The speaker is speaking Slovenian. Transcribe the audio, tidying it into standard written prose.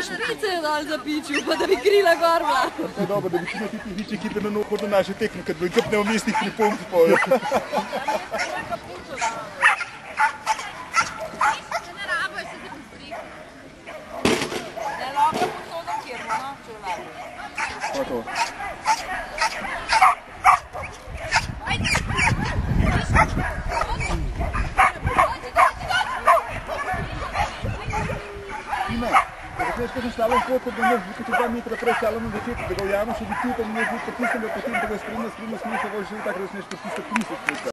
šprice je dal za piču, pa da bi krila gorla. To je dobro, da bi ti ti viči, ki te na hodo naše tekme, kad bo kapne v mestih pripomb pojo. Pa to. Tima, da veš, kaj sem stalo v pot, da ne veš, da 2 metra prej stalo na začetku, da ga ujamo še bi tu, pa mi je zdi, potisnem ga potem, da ga spremlja, smisel, bo že tako, da se nešto tisto 30 metra.